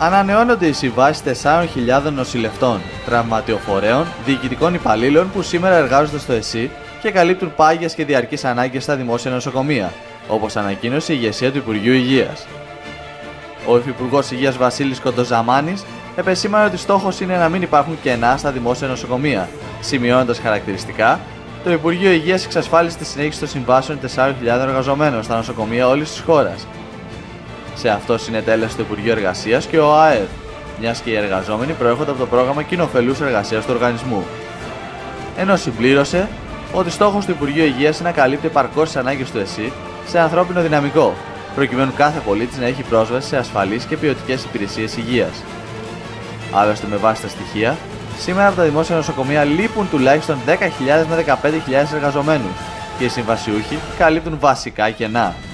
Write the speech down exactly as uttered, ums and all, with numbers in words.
Ανανεώνονται οι συμβάσεις τεσσάρων χιλιάδων νοσηλευτών, τραυματιοφορέων, διοικητικών υπαλλήλων που σήμερα εργάζονται στο ΕΣΥ και καλύπτουν πάγιες και διαρκείς ανάγκες στα δημόσια νοσοκομεία, όπως ανακοίνωσε η ηγεσία του Υπουργείου Υγείας. Ο Υφυπουργός Υγείας Βασίλης Κοντοζαμάνης επεσήμανε ότι στόχος είναι να μην υπάρχουν κενά στα δημόσια νοσοκομεία, σημειώνοντας χαρακτηριστικά: το Υπουργείο Υγείας εξασφάλισε τη συνέχιση των συμβάσεων τεσσάρων χιλιάδων εργαζομένων στα νοσοκομεία όλης της χώρας. Σε αυτό συνετέλεσε το Υπουργείο Εργασίας και ο ΑΕΔ, μιας και οι εργαζόμενοι προέρχονται από το πρόγραμμα κοινοφελούς εργασίας του οργανισμού. Ενώ συμπλήρωσε ότι στόχος του Υπουργείου Υγείας είναι να καλύπτει επαρκώς τις ανάγκες του ΕΣΥ σε ανθρώπινο δυναμικό, προκειμένου κάθε πολίτης να έχει πρόσβαση σε ασφαλείς και ποιοτικές υπηρεσίες υγείας. Άλλωστε, με βάση τα στοιχεία, σήμερα από τα δημόσια νοσοκομεία λείπουν τουλάχιστον δέκα χιλιάδες με δεκαπέντε χιλιάδες εργαζομένους και οι συμβασιούχοι καλύπτουν βασικά κενά.